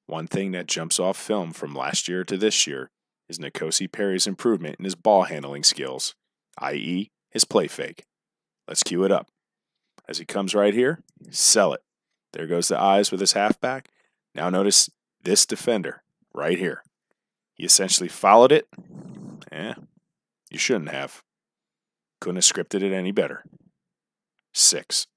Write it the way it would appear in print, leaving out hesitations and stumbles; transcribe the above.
One thing that jumps off film from last year to this year is N'Kosi Perry's improvement in his ball handling skills, i.e., his play fake. Let's cue it up. As he comes right here, sell it. There goes the eyes with his halfback. Now notice this defender right here. He essentially followed it. You shouldn't have. Couldn't have scripted it any better. 6.